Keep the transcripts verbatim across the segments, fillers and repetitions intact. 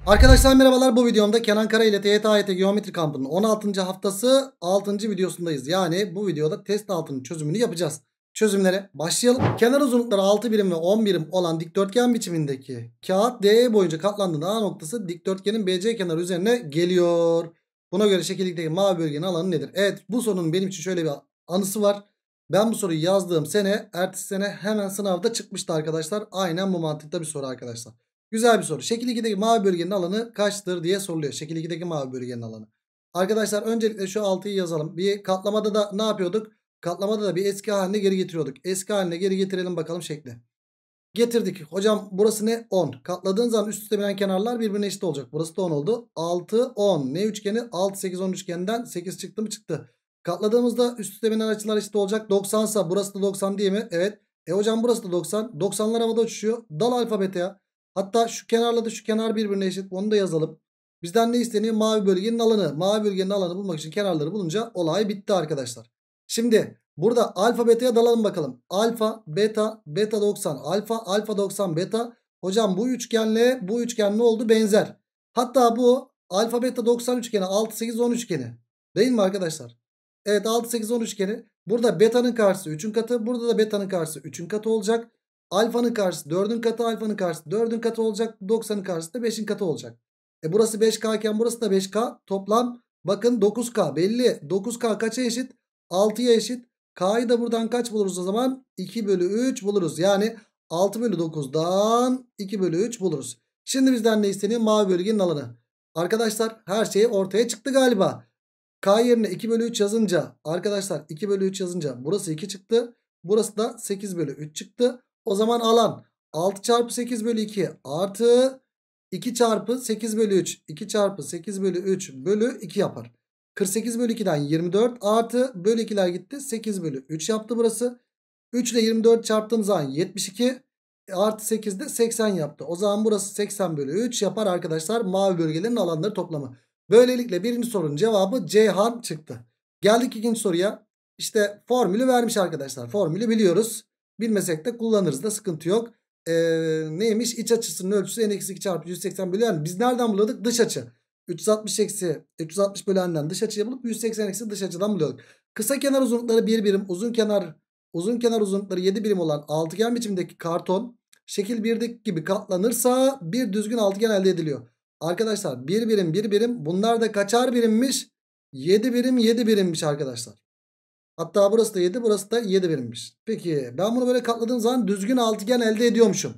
Arkadaşlar merhabalar, bu videomda Kenan Kara ile T Y T A Y T Geometri Kampı'nın on altıncı haftası altıncı videosundayız. Yani bu videoda test altının çözümünü yapacağız. Çözümlere başlayalım. Kenar uzunlukları altı birim ve on birim olan dikdörtgen biçimindeki kağıt D E boyunca katlandığında A noktası dikdörtgenin B C kenarı üzerine geliyor. Buna göre şekildeki mavi bölgenin alanı nedir? Evet, bu sorunun benim için şöyle bir anısı var. Ben bu soruyu yazdığım sene, ertesi sene hemen sınavda çıkmıştı arkadaşlar. Aynen bu mantıkta bir soru arkadaşlar. Güzel bir soru. Şekil ikideki mavi bölgenin alanı kaçtır diye soruluyor. Şekil ikideki mavi bölgenin alanı. Arkadaşlar öncelikle şu altıyı yazalım. Bir katlamada da ne yapıyorduk? Katlamada da bir eski haline geri getiriyorduk. Eski haline geri getirelim bakalım şekli. Getirdik. Hocam burası ne? on. Katladığın zaman üst üste binen kenarlar birbirine eşit olacak. Burası da on oldu. altı, on. Ne üçgeni? altı, sekiz, on üçgeninden sekiz çıktı mı? Çıktı. Katladığımızda üst üste binen açılar eşit olacak. doksan ise burası da doksan değil mi? Evet. E hocam burası da doksan. doksanlar havada uçuşuyor. Dal alfabete ya. Hatta şu kenarla da şu kenar birbirine eşit. Onu da yazalım. Bizden ne isteniyor? Mavi bölgenin alanı. Mavi bölgenin alanı bulmak için kenarları bulunca olay bitti arkadaşlar. Şimdi burada alfa beta'ya dalalım bakalım. Alfa, beta, beta doksan, alfa, alfa doksan, beta. Hocam bu üçgenle bu üçgen ne oldu? Benzer. Hatta bu alfa beta doksan üçgeni altı, sekiz, on üçgeni. Değil mi arkadaşlar? Evet, altı, sekiz, on üçgeni. Burada beta'nın karşısı üçün katı. Burada da beta'nın karşısı üçün katı olacak. Alfanın karşısı dördün katı. Alfanın karşısı dördün katı olacak. doksanın karşısı da beşin katı olacak. E burası beş K iken burası da beş K. Toplam bakın dokuz K belli. dokuz K kaça eşit? altıya eşit. K'yı da buradan kaç buluruz o zaman? iki bölü üç buluruz. Yani altı bölü dokuzdan iki bölü üç buluruz. Şimdi bizden ne isteniyor? Mavi bölgenin alanı. Arkadaşlar her şey ortaya çıktı galiba. K yerine iki bölü üç yazınca arkadaşlar iki bölü üç yazınca burası iki çıktı. Burası da sekiz bölü üç çıktı. O zaman alan altı çarpı sekiz bölü iki artı iki çarpı sekiz bölü üç. iki çarpı sekiz bölü üç bölü iki yapar. kırk sekiz bölü ikiden yirmi dört artı bölü ikiler gitti. sekiz bölü üç yaptı burası. üç ile yirmi dört çarptığım zaman yetmiş iki artı sekiz de seksen yaptı. O zaman burası seksen bölü üç yapar arkadaşlar, mavi bölgelerin alanları toplamı. Böylelikle birinci sorunun cevabı Ceyhan çıktı. Geldik ikinci soruya. İşte formülü vermiş arkadaşlar. Formülü biliyoruz. Bilmesek de kullanırız da, sıkıntı yok. Ee, neymiş? İç açısının ölçüsü n eksi iki çarpı yüz seksen bölü n. Biz nereden buluyorduk? Dış açı. üç yüz altmış eksi üç yüz altmış bölü n'den dış açıyı bulup yüz seksen eksi dış açıdan buluyorduk. Kısa kenar uzunlukları bir birim, uzun kenar uzun kenar uzunlukları yedi birim olan altıgen biçimdeki karton şekil birdeki gibi katlanırsa bir düzgün altıgen elde ediliyor. Arkadaşlar bir birim bir birim, bunlar da kaçar birimmiş? yedi birim yedi birimmiş arkadaşlar. Hatta burası da yedi, burası da yedi birimmiş. Peki ben bunu böyle katladığım zaman düzgün altıgen elde ediyormuşum.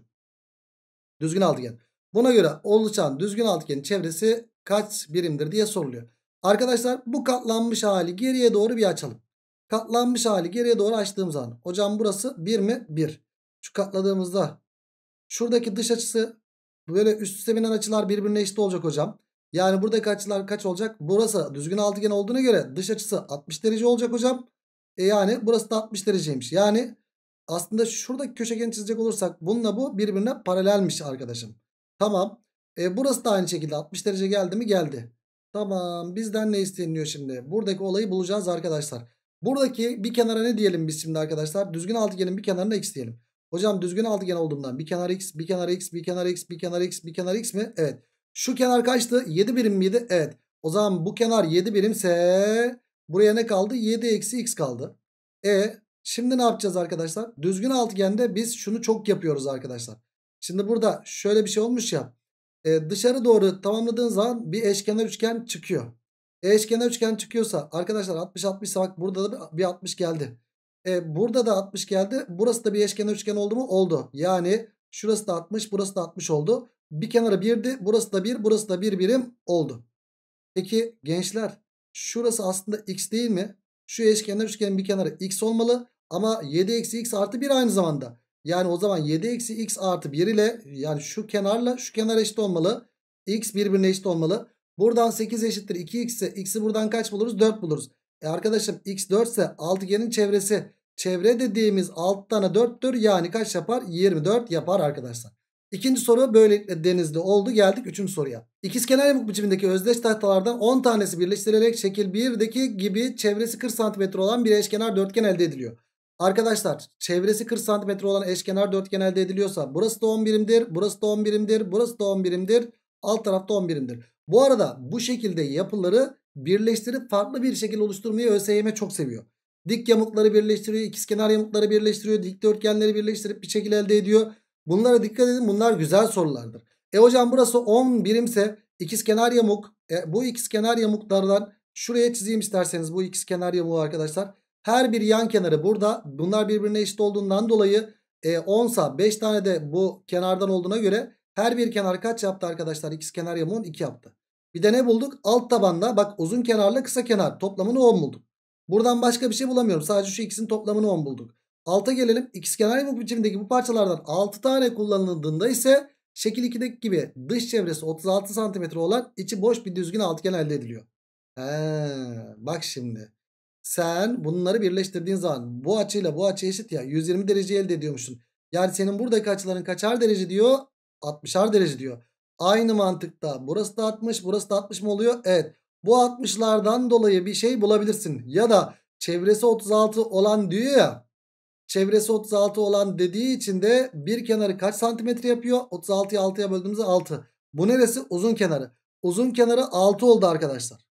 Düzgün altıgen. Buna göre oluşan düzgün altıgenin çevresi kaç birimdir diye soruluyor. Arkadaşlar bu katlanmış hali geriye doğru bir açalım. Katlanmış hali geriye doğru açtığım zaman hocam burası bir mi? bir. Şu katladığımızda şuradaki dış açısı böyle üst üste binen açılar birbirine eşit olacak hocam. Yani buradaki açılar kaç olacak? Burası düzgün altıgen olduğuna göre dış açısı altmış derece olacak hocam. E yani burası da altmış dereceymiş. Yani aslında şuradaki köşegeni çizecek olursak bununla bu birbirine paralelmiş arkadaşım. Tamam. E burası da aynı şekilde altmış derece geldi mi? Geldi. Tamam. Bizden ne isteniyor şimdi? Buradaki olayı bulacağız arkadaşlar. Buradaki bir kenara ne diyelim biz şimdi arkadaşlar? Düzgün altıgenin bir kenarına x diyelim. Hocam düzgün altıgen olduğundan bir kenar x, bir kenar x, bir kenar x, bir kenar x, bir kenar x mi? Evet. Şu kenar kaçtı? yedi birim miydi? Evet. O zaman bu kenar yedi birimse buraya ne kaldı? yedi eksi x kaldı. E şimdi ne yapacağız arkadaşlar? Düzgün altıgende biz şunu çok yapıyoruz arkadaşlar. Şimdi burada şöyle bir şey olmuş ya. E, dışarı doğru tamamladığın zaman bir eşkenar üçgen çıkıyor. E, eşkenar üçgen çıkıyorsa arkadaşlar altmış altmış bak burada da bir altmış geldi. E, burada da altmış geldi. Burası da bir eşkenar üçgen oldu mu? Oldu. Yani şurası da altmış, burası da altmış oldu. Bir kenarı birdi. Burası da bir, burası da bir birim oldu. Peki gençler, şurası aslında x değil mi? Şu eşkenar üçgenin bir kenarı x olmalı. Ama yedi eksi x artı bir aynı zamanda. Yani o zaman yedi eksi x artı bir ile, yani şu kenarla şu kenar eşit olmalı. X birbirine eşit olmalı. Buradan sekiz eşittir iki x ise x'i buradan kaç buluruz? dört buluruz. E arkadaşım x dört ise altıgenin çevresi, çevre dediğimiz alt tane dörttür. Yani kaç yapar? yirmi dört yapar arkadaşlar. İkinci soru böylelikle denizli oldu. Geldik üçüncü soruya. İkizkenar yamuk biçimindeki özdeş tahtalardan on tanesi birleştirilerek şekil birdeki gibi çevresi kırk santimetre olan bir eşkenar dörtgen elde ediliyor. Arkadaşlar çevresi kırk santimetre olan eşkenar dörtgen elde ediliyorsa burası da on birimdir, burası da on birimdir, burası da on birimdir. Alt tarafta on birimdir. Bu arada bu şekilde yapıları birleştirip farklı bir şekil oluşturmayı ÖSYM çok seviyor. Dik yamukları birleştiriyor. İkizkenar yamukları birleştiriyor. Dikdörtgenleri birleştirip bir şekil elde ediyor. Bunlara dikkat edin. Bunlar güzel sorulardır. E hocam burası on birimse ikizkenar yamuk. E, bu ikizkenar yamuklardan şuraya çizeyim isterseniz bu ikizkenar yamuğu arkadaşlar. Her bir yan kenarı burada. Bunlar birbirine eşit olduğundan dolayı e, on sa beş tane de bu kenardan olduğuna göre her bir kenar kaç yaptı arkadaşlar? İkizkenar yamuğun iki yaptı. Bir de ne bulduk? Alt tabanda bak uzun kenarla kısa kenar toplamını on bulduk. Buradan başka bir şey bulamıyorum. Sadece şu ikisinin toplamını on bulduk. Alta gelelim. İkizkenar yamuk biçimindeki bu parçalardan altı tane kullanıldığında ise şekil ikideki gibi dış çevresi otuz altı santimetre olan içi boş bir düzgün altıgen elde ediliyor. He, bak şimdi. Sen bunları birleştirdiğin zaman bu açıyla bu açı eşit ya. yüz yirmi derece elde ediyormuşsun. Yani senin buradaki açıların kaçar derece diyor? altmışar derece diyor. Aynı mantıkta burası da altmış, burası da altmış mı oluyor? Evet. Bu altmışlardan dolayı bir şey bulabilirsin. Ya da çevresi otuz altı olan diyor ya. Çevresi otuz altı olan dediği için de bir kenarı kaç santimetre yapıyor? otuz altıyı altıya böldüğümüzde altı. Bu neresi? Uzun kenarı. Uzun kenarı altı oldu arkadaşlar.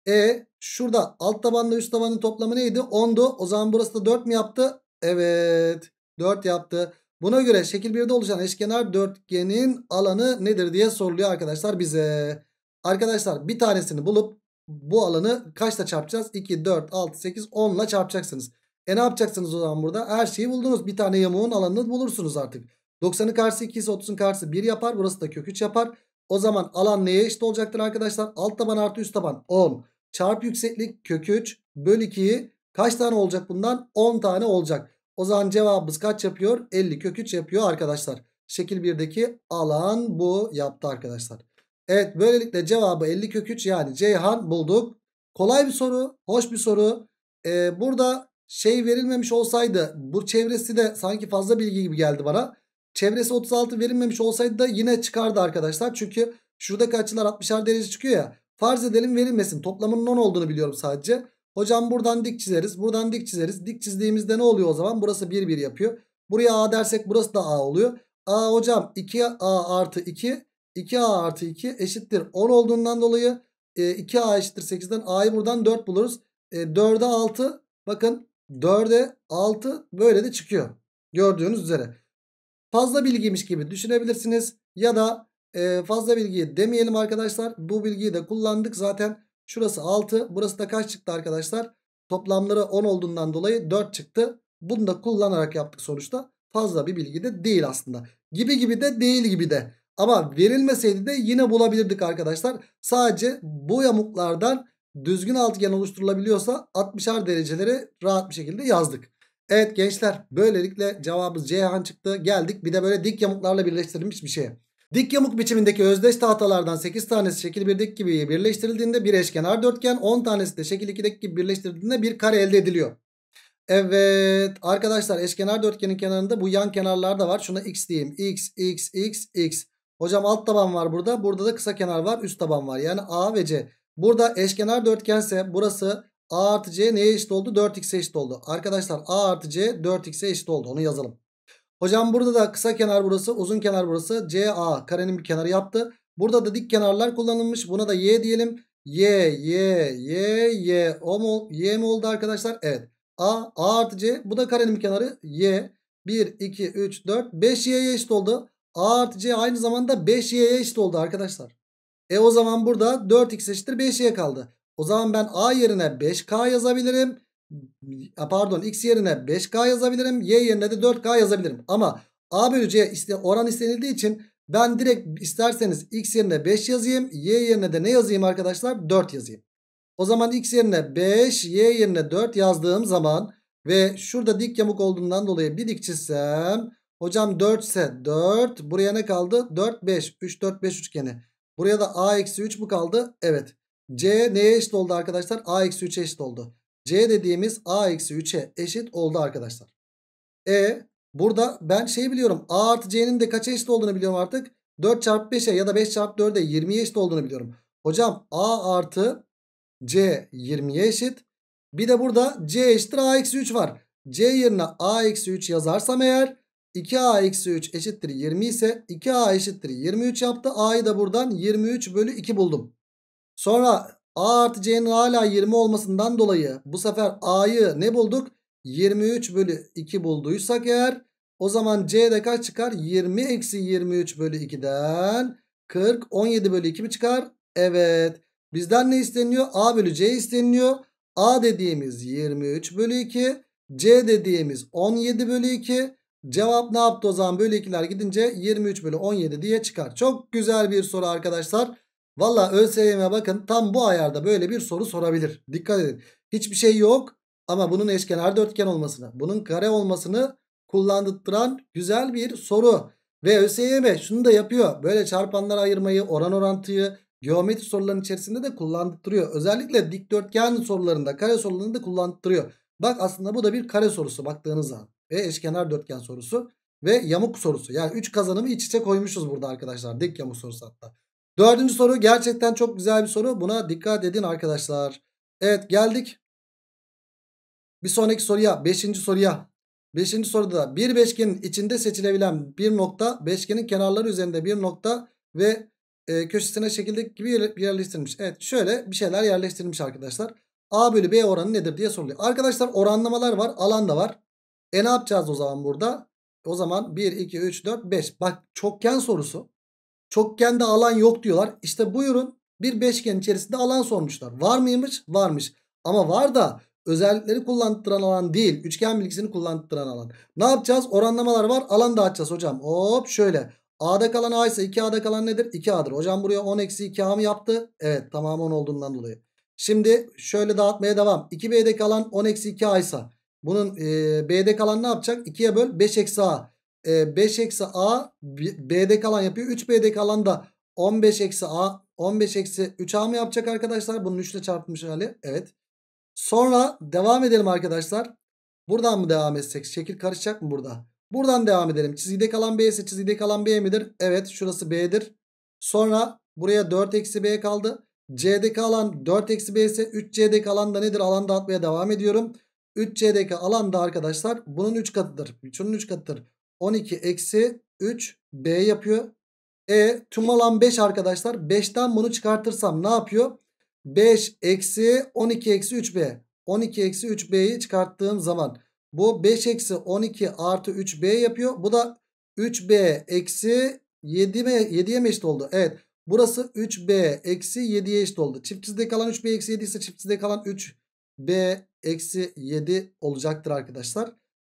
E şurada alt tabanla üst tabanın toplamı neydi? ondu. O zaman burası da dört mü yaptı? Evet. dört yaptı. Buna göre şekil birde oluşan eşkenar dörtgenin alanı nedir diye soruluyor arkadaşlar bize. Arkadaşlar bir tanesini bulup bu alanı kaçla çarpacağız? iki, dört, altı, sekiz, on ile çarpacaksınız. E ne yapacaksınız o zaman burada? Her şeyi buldunuz. Bir tane yamuğun alanını bulursunuz artık. doksanın karşısı iki ise otuzun karşısı bir yapar. Burası da kök üç yapar. O zaman alan neye eşit olacaktır arkadaşlar? Alt taban artı üst taban on. Çarpı yükseklik kök üç bölü ikiyi kaç tane olacak bundan? on tane olacak. O zaman cevabımız kaç yapıyor? elli kök üç yapıyor arkadaşlar. Şekil birdeki alan bu yaptı arkadaşlar. Evet böylelikle cevabı elli kök üç yani Ceyhan bulduk. Kolay bir soru. Hoş bir soru. Ee, burada şey verilmemiş olsaydı bu çevresi de sanki fazla bilgi gibi geldi bana. Çevresi otuz altı verilmemiş olsaydı da yine çıkardı arkadaşlar. Çünkü şuradaki açılar altmışar derece çıkıyor ya. Farz edelim verilmesin. Toplamının on olduğunu biliyorum sadece. Hocam buradan dik çizeriz. Buradan dik çizeriz. Dik çizdiğimizde ne oluyor o zaman? Burası bir bir yapıyor. Buraya A dersek burası da A oluyor. A hocam iki A artı iki. iki A artı iki eşittir on olduğundan dolayı e, iki A eşittir sekizden A'yı buradan dört buluruz. E, dörde altı bakın dörde altı böyle de çıkıyor. Gördüğünüz üzere. Fazla bilgiymiş gibi düşünebilirsiniz. Ya da e, fazla bilgiyi demeyelim arkadaşlar. Bu bilgiyi de kullandık zaten. Şurası altı. Burası da kaç çıktı arkadaşlar? Toplamları on olduğundan dolayı dört çıktı. Bunu da kullanarak yaptık sonuçta. Fazla bir bilgi de değil aslında. Gibi gibi de değil gibi de. Ama verilmeseydi de yine bulabilirdik arkadaşlar. Sadece bu yamuklardan düzgün altıgen oluşturulabiliyorsa altmışar dereceleri rahat bir şekilde yazdık. Evet gençler böylelikle cevabımız Ceyhan çıktı. Geldik bir de böyle dik yamuklarla birleştirilmiş bir şeye. Dik yamuk biçimindeki özdeş tahtalardan sekiz tanesi şekil birdeki gibi birleştirildiğinde bir eşkenar dörtgen, on tanesi de şekil ikideki gibi birleştirildiğinde bir kare elde ediliyor. Evet arkadaşlar eşkenar dörtgenin kenarında bu yan kenarlar da var. Şuna x diyeyim. X, x, x, x. Hocam alt taban var burada. Burada da kısa kenar var. Üst taban var. Yani A ve C. Burada eşkenar dörtgense burası A artı C neye eşit oldu? dört x'e eşit oldu. Arkadaşlar A artı C dört x'e eşit oldu. Onu yazalım. Hocam burada da kısa kenar burası, uzun kenar burası. C A karenin bir kenarı yaptı. Burada da dik kenarlar kullanılmış. Buna da y diyelim. Y, y, y, y. O mu, y mi oldu arkadaşlar? Evet. A, A artı C. Bu da karenin bir kenarı. Y. bir, iki, üç, dört. beş y'ye eşit oldu. A artı C aynı zamanda beş y'ye eşit oldu arkadaşlar. E o zaman burada dört x eşittir beş y kaldı. O zaman ben A yerine beş k yazabilirim. Pardon x yerine beş k yazabilirim. Y yerine de dört k yazabilirim. Ama A bölü C oran istenildiği için ben direkt isterseniz x yerine beş yazayım. Y yerine de ne yazayım arkadaşlar? dört yazayım. O zaman x yerine beş, y yerine dört yazdığım zaman ve şurada dik yamuk olduğundan dolayı bir dik çizsem. Hocam dört ise dört. Buraya ne kaldı? dört, beş. üç, dört, beş üçgeni. Buraya da a eksi üç mu kaldı? Evet. C neye eşit oldu arkadaşlar? a eksi üçe eşit oldu. C dediğimiz a eksi üçe eşit oldu arkadaşlar. E burada ben şeyi biliyorum. A artı C'nin de kaça eşit olduğunu biliyorum artık. dört çarpı beşe ya da beş çarpı dörde yirmiye eşit olduğunu biliyorum. Hocam A artı C yirmiye eşit. Bir de burada C eşittir a eksi üç var. C yerine a eksi üç yazarsam eğer iki a eksi üç eşittir yirmi ise iki a eşittir yirmi üç yaptı. A'yı da buradan yirmi üç bölü iki buldum. Sonra a artı c'nin hala yirmi olmasından dolayı bu sefer a'yı ne bulduk? yirmi üç bölü iki bulduysak eğer, o zaman c'de kaç çıkar? yirmi eksi yirmi üç bölü ikiden kırk, on yedi bölü iki mi çıkar? Evet. Bizden ne isteniyor? A bölü c isteniyor. A dediğimiz yirmi üç bölü iki. C dediğimiz on yedi bölü iki. Cevap ne yaptı o zaman? Bölü ikiler gidince yirmi üç bölü on yedi diye çıkar. Çok güzel bir soru arkadaşlar. Valla ÖSYM bakın tam bu ayarda böyle bir soru sorabilir. Dikkat edin. Hiçbir şey yok ama bunun eşkenar dörtgen olmasını, bunun kare olmasını kullandırtıran güzel bir soru. Ve ÖSYM şunu da yapıyor. Böyle çarpanlara ayırmayı, oran orantıyı geometri sorularının içerisinde de kullandırıyor. Özellikle dikdörtgen sorularında, kare sorularında kullandırıyor. Bak aslında bu da bir kare sorusu baktığınız zaman. Ve eşkenar dörtgen sorusu ve yamuk sorusu. Yani üç kazanımı iç içe koymuşuz burada arkadaşlar. Dik yamuk sorusu hatta. Dördüncü soru gerçekten çok güzel bir soru. Buna dikkat edin arkadaşlar. Evet, geldik bir sonraki soruya. Beşinci soruya. Beşinci soruda da bir beşgenin içinde seçilebilen bir nokta, beşgenin kenarları üzerinde bir nokta ve e, köşesine şekildeki gibi yerleştirilmiş. Evet, şöyle bir şeyler yerleştirilmiş arkadaşlar. A bölü B oranı nedir diye soruluyor. Arkadaşlar oranlamalar var, alan da var. E ne yapacağız o zaman burada? O zaman bir, iki, üç, dört, beş. Bak çokgen sorusu. Çokgende alan yok diyorlar. İşte buyurun, bir beşgen içerisinde alan sormuşlar. Var mıymış? Varmış. Ama var da özellikleri kullandıran alan değil. Üçgen bilgisini kullandıran alan. Ne yapacağız? Oranlamalar var. Alan dağıtacağız hocam. Hop şöyle. A'da kalan A ise iki A'da kalan nedir? iki A'dır. Hocam buraya on eksi iki A mı yaptı? Evet, tamam, on olduğundan dolayı. Şimdi şöyle dağıtmaya devam. iki B'de kalan on eksi iki A ise bunun e, B'de kalan ne yapacak? ikiye böl, beş eksi A. beş eksi A B'de kalan yapıyor. üç B'de kalan da on beş eksi A, on beş eksi üç A mı yapacak arkadaşlar? Bunun üç ile çarpmış hali. Evet. Sonra devam edelim arkadaşlar. Buradan mı devam etsek? Şekil karışacak mı burada? Buradan devam edelim. Çizgide kalan B ise çizgide kalan B midir? Evet, şurası B'dir. Sonra buraya dört eksi B kaldı. C'deki alan dört eksi B ise üç C'deki alan da nedir? Alan dağıtmaya devam ediyorum. üç C'deki alan da arkadaşlar bunun üç katıdır. Şunun üç katıdır. on iki eksi üç B yapıyor. E tüm alan beş arkadaşlar. beşten bunu çıkartırsam ne yapıyor? beş eksi on iki eksi üç B. on iki eksi üç B'yi çıkarttığım zaman bu beş eksi on iki artı üç B yapıyor. Bu da üç B eksi yedi mi? yediye mi eşit oldu? Evet. Burası üç B eksi yediye eşit oldu. Çift çizgide kalan üç B eksi yedi ise çift çizgide kalan üç B eksi yedi olacaktır arkadaşlar.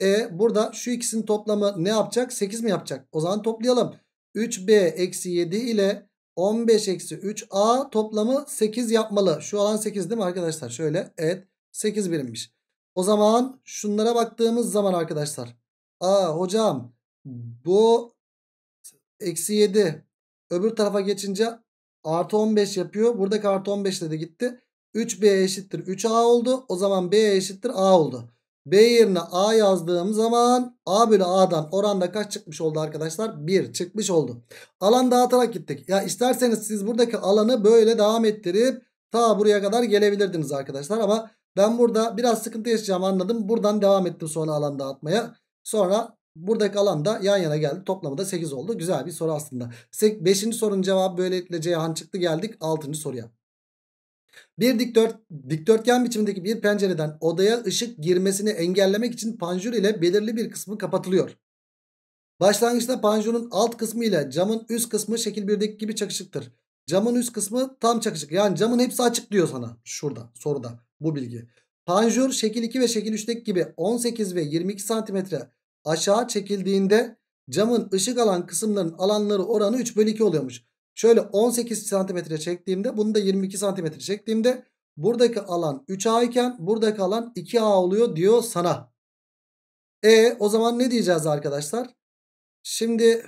E burada şu ikisinin toplamı ne yapacak? sekiz mi yapacak? O zaman toplayalım. üç B eksi yedi ile on beş eksi üç A toplamı sekiz yapmalı. Şu alan sekiz değil mi arkadaşlar? Şöyle, evet, sekiz birimmiş. O zaman şunlara baktığımız zaman arkadaşlar. Aa hocam bu eksi yedi öbür tarafa geçince artı on beş yapıyor. Buradaki artı on beş de gitti. üç B eşittir üç A oldu. O zaman B eşittir A oldu. B yerine A yazdığım zaman A bölü A'dan oranda kaç çıkmış oldu arkadaşlar? bir çıkmış oldu. Alan dağıtarak gittik. Ya isterseniz siz buradaki alanı böyle devam ettirip ta buraya kadar gelebilirdiniz arkadaşlar. Ama ben burada biraz sıkıntı yaşayacağım, anladım. Buradan devam ettim sonra alan dağıtmaya. Sonra buradaki alan da yan yana geldi. Toplamı da sekiz oldu. Güzel bir soru aslında. beşinci sorunun cevabı böylelikle Ceyhan çıktı. Geldik altıncı soruya. Bir dikdört, dikdörtgen biçimindeki bir pencereden odaya ışık girmesini engellemek için panjur ile belirli bir kısmı kapatılıyor. Başlangıçta panjurun alt kısmı ile camın üst kısmı şekil birdeki gibi çakışıktır. Camın üst kısmı tam çakışık. Yani camın hepsi açık diyor sana şurada soruda bu bilgi. Panjur şekil iki ve şekil üçteki gibi on sekiz ve yirmi iki santimetre aşağı çekildiğinde camın ışık alan kısımların alanları oranı üç bölü iki oluyormuş. Şöyle on sekiz santimetre çektiğimde, bunu da yirmi iki santimetre çektiğimde buradaki alan üç A iken buradaki alan iki A oluyor diyor sana. E o zaman ne diyeceğiz arkadaşlar? Şimdi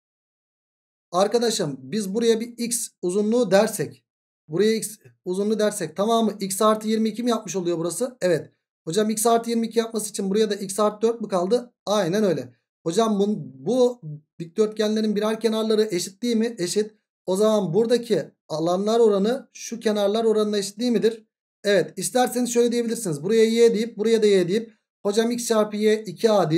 arkadaşım biz buraya bir x uzunluğu dersek, buraya x uzunluğu dersek tamamı x artı yirmi iki mi yapmış oluyor burası? Evet. Hocam x artı yirmi iki yapması için buraya da x artı dört mü kaldı? Aynen öyle. Hocam bu, bu dikdörtgenlerin birer kenarları eşit değil mi? Eşit. O zaman buradaki alanlar oranı şu kenarlar oranına eşit değil midir? Evet. İsterseniz şöyle diyebilirsiniz. Buraya y deyip buraya da y deyip hocam x çarpı y iki A deyip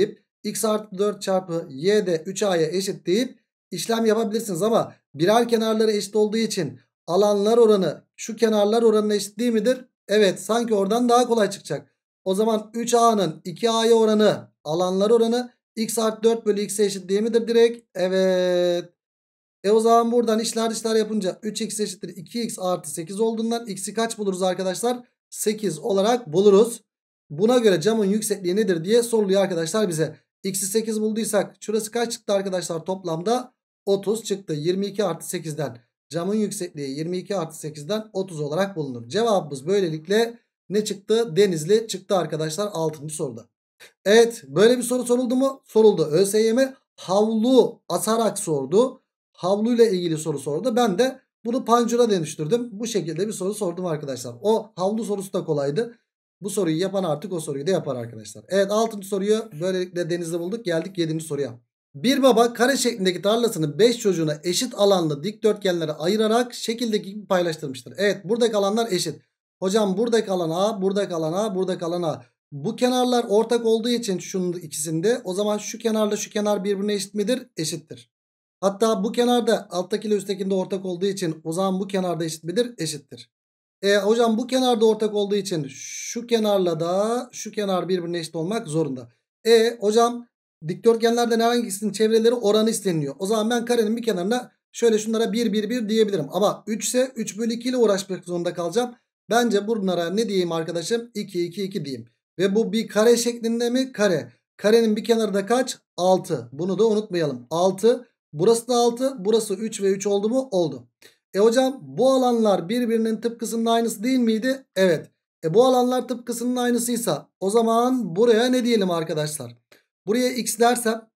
x artı dört çarpı y de üç a'ya eşit deyip işlem yapabilirsiniz. Ama birer kenarları eşit olduğu için alanlar oranı şu kenarlar oranına eşit değil midir? Evet, sanki oradan daha kolay çıkacak. O zaman üç a'nın iki a'ya oranı alanlar oranı x artı dört bölü x'e eşit değil midir direkt? Evet. E o zaman buradan işler dışlar yapınca üç x eşittir iki x artı sekiz olduğundan x'i kaç buluruz arkadaşlar? sekiz olarak buluruz. Buna göre camın yüksekliği nedir diye soruluyor arkadaşlar bize. X'i sekiz bulduysak şurası kaç çıktı arkadaşlar toplamda? otuz çıktı. yirmi iki artı sekizden camın yüksekliği yirmi iki artı sekizden otuz olarak bulunur. Cevabımız böylelikle ne çıktı? Denizli çıktı arkadaşlar altıncı soruda. Evet, böyle bir soru soruldu mu? Soruldu. ÖSYM havlu asarak sordu. Havluyla ilgili soru sordu. Ben de bunu pancura dönüştürdüm. Bu şekilde bir soru sordum arkadaşlar. O havlu sorusu da kolaydı. Bu soruyu yapan artık o soruyu da yapar arkadaşlar. Evet, altıncı soruyu böylelikle Deniz'de bulduk. Geldik yedinci soruya. Bir baba kare şeklindeki tarlasını beş çocuğuna eşit alanlı dikdörtgenlere ayırarak şekildeki gibi paylaştırmıştır. Evet, buradaki alanlar eşit. Hocam buradaki alan A, buradaki alan A, buradaki alan A. Bu kenarlar ortak olduğu için şunun ikisinde, o zaman şu kenarla şu kenar birbirine eşit midir? Eşittir. Hatta bu kenarda alttakiyle üsttekinde ortak olduğu için o zaman bu kenarda eşit midir? Eşittir. E, hocam bu kenarda ortak olduğu için şu kenarla da şu kenar birbirine eşit olmak zorunda. E hocam dikdörtgenlerden hangisinin çevreleri oranı isteniyor. O zaman ben karenin bir kenarına şöyle şunlara bir bir bir diyebilirim. Ama üç ise üç bölü iki ile uğraşmak zorunda kalacağım. Bence bunlara ne diyeyim arkadaşım? iki iki iki diyeyim. Ve bu bir kare şeklinde mi? Kare. Karenin bir kenarı da kaç? altı. Bunu da unutmayalım. altı. Burası da altı. Burası üç ve üç oldu mu? Oldu. E hocam bu alanlar birbirinin tıpkısının aynısı değil miydi? Evet. E bu alanlar tıpkısının aynısıysa o zaman buraya ne diyelim arkadaşlar? Buraya x dersem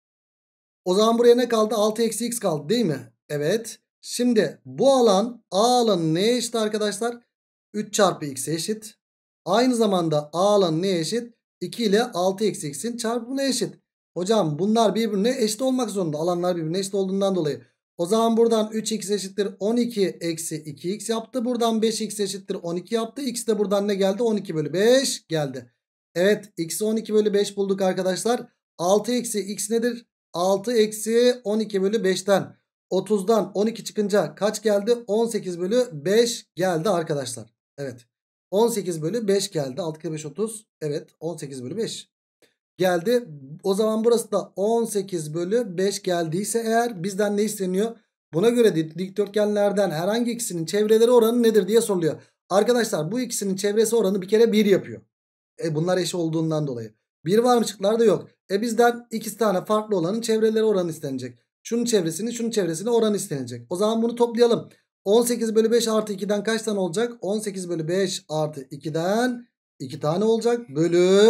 o zaman buraya ne kaldı? altı eksi x kaldı değil mi? Evet. Şimdi bu alan A alanı neye eşit arkadaşlar? üç çarpı x'e eşit. Aynı zamanda A alanı neye eşit? iki ile altı eksi x'in çarpımına eşit. Hocam bunlar birbirine eşit olmak zorunda. Alanlar birbirine eşit olduğundan dolayı. O zaman buradan üç x eşittir on iki eksi iki x yaptı. Buradan beş x eşittir on iki yaptı. X de buradan ne geldi? on iki bölü beş geldi. Evet, x'i on iki bölü beş bulduk arkadaşlar. altı eksi x nedir? altı eksi on iki bölü beşten otuzdan on iki çıkınca kaç geldi? on sekiz bölü beş geldi arkadaşlar. Evet. on sekiz bölü beş geldi. altı kere beş otuz. Evet, on sekiz bölü beş geldi. O zaman burası da on sekiz bölü beş geldiyse eğer bizden ne isteniyor? Buna göre dikdörtgenlerden herhangi ikisinin çevreleri oranı nedir diye soruluyor. Arkadaşlar bu ikisinin çevresi oranı bir kere bir yapıyor. E bunlar eşit olduğundan dolayı. bir var mı şıklarda? Yok. E bizden iki tane farklı olanın çevreleri oranı istenecek. Şunun çevresini şunun çevresini oranı istenecek. O zaman bunu toplayalım. on sekiz bölü beş artı ikiden kaç tane olacak? on sekiz bölü beş artı ikiden iki tane olacak. Bölü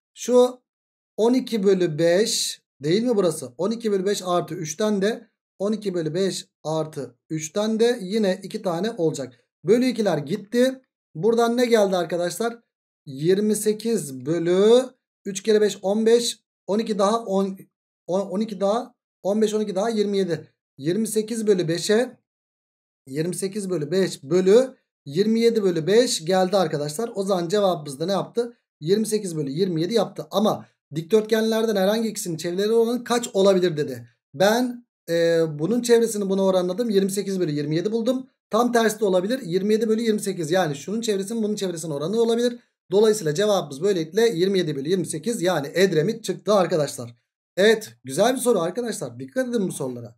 şu on iki bölü beş değil mi burası? on iki bölü beş artı üçten de on iki bölü beş artı üçten de yine iki tane olacak. Bölü ikiler gitti. Buradan ne geldi arkadaşlar? yirmi sekiz bölü üç kere beş on beş, on iki daha on, on iki daha on beş, on iki daha yirmi yedi. yirmi sekiz bölü beşe yirmi sekiz bölü beş bölü yirmi yedi bölü beş geldi arkadaşlar. O zaman cevabımız da ne yaptı? yirmi sekiz bölü yirmi yedi yaptı. Ama dikdörtgenlerden herhangi ikisinin çevreleri oranı kaç olabilir dedi. Ben e, bunun çevresini buna oranladım. yirmi sekiz bölü yirmi yedi buldum. Tam tersi de olabilir. yirmi yedi bölü yirmi sekiz, yani şunun çevresinin bunun çevresinin oranı olabilir. Dolayısıyla cevabımız böylelikle yirmi yedi bölü yirmi sekiz, yani Edremit çıktı arkadaşlar. Evet, güzel bir soru arkadaşlar. Dikkat edin bu sorulara.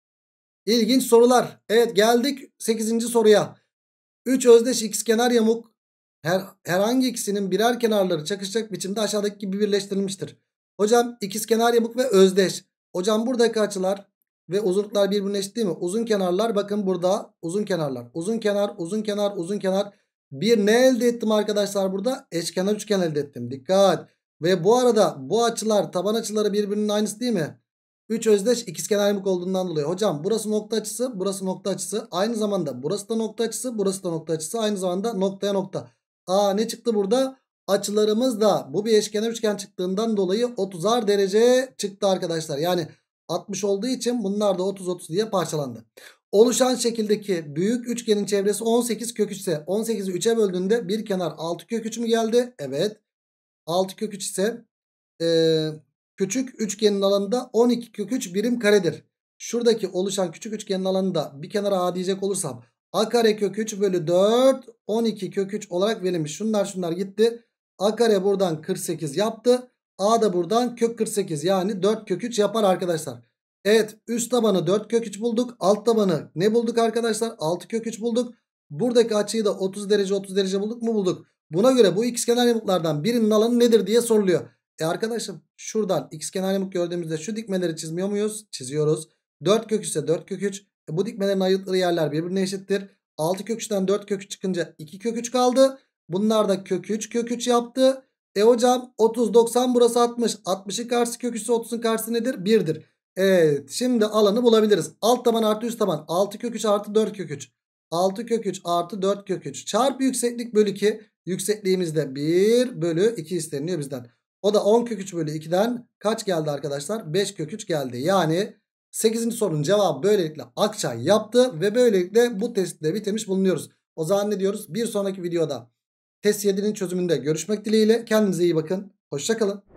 İlginç sorular. Evet, geldik sekizinci soruya. üç özdeş ikizkenar yamuk her, herhangi ikisinin birer kenarları çakışacak biçimde aşağıdaki gibi birleştirilmiştir. Hocam ikizkenar yamuk ve özdeş. Hocam buradaki açılar ve uzunluklar birbirine eşit değil mi? Uzun kenarlar, bakın burada uzun kenarlar. Uzun kenar, uzun kenar, uzun kenar. Bir ne elde ettim arkadaşlar burada? Eşkenar üçgen elde ettim. Dikkat. Ve bu arada bu açılar, taban açıları birbirinin aynısı değil mi? üç özdeş ikizkenar yamuk olduğundan dolayı. Hocam burası nokta açısı, burası nokta açısı. Aynı zamanda burası da nokta açısı, burası da nokta açısı. Aynı zamanda noktaya nokta. Aa, ne çıktı burada? Açılarımız da bu bir eşkenar üçgen çıktığından dolayı otuzar derece çıktı arkadaşlar. Yani altmış olduğu için bunlar da otuz otuz diye parçalandı. Oluşan şekildeki büyük üçgenin çevresi on sekiz kök üç ise on sekizi üçe böldüğünde bir kenar altı kök üç mü geldi? Evet. altı kök üç ise ee, küçük üçgenin alanında on iki kök üç birim karedir. Şuradaki oluşan küçük üçgenin alanında bir kenara a diyecek olursam a kare kök üç bölü dört on iki kök üç olarak verilmiş. Şunlar şunlar gitti. A kare buradan kırk sekiz yaptı. A da buradan kök kırk sekiz yani dört kök üç yapar arkadaşlar. Evet, üst tabanı dört kök üç bulduk. Alt tabanı ne bulduk arkadaşlar? altı kök üç bulduk. Buradaki açıyı da otuz derece otuz derece bulduk mu? Bulduk. Buna göre bu ikizkenar yamuklardan birinin alanı nedir diye soruluyor. E arkadaşım şuradan ikizkenar yamuk gördüğümüzde şu dikmeleri çizmiyor muyuz? Çiziyoruz. dört kök üç ise dört kök üç. E bu dikmelerin ayırttığı yerler birbirine eşittir. altı kök üçten dört kök üç çıkınca iki kök üç kaldı. Bunlar da kök üç kök üç yaptı. E hocam otuz doksan burası altmış. altmışın karşısı kök üç ise otuzun karşısı nedir? birdir. Evet, şimdi alanı bulabiliriz. Alt taban artı üst taban. altı kök üç artı dört kök üç. altı kök üç artı dört kök üç. Çarpı yükseklik bölü iki. Yüksekliğimizde bir bölü iki isteniyor bizden. O da on kök üç bölü iki'den kaç geldi arkadaşlar? beş kök üç geldi. Yani sekizinci sorunun cevabı böylelikle Akçay yaptı. Ve böylelikle bu testle bitirmiş bulunuyoruz. O zaman ne diyoruz? Bir sonraki videoda test yedi'nin çözümünde görüşmek dileğiyle. Kendinize iyi bakın. Hoşça kalın.